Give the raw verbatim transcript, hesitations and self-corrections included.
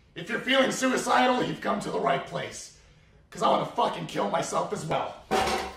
If you're feeling suicidal, you've come to the right place. Because I want to fucking kill myself as well.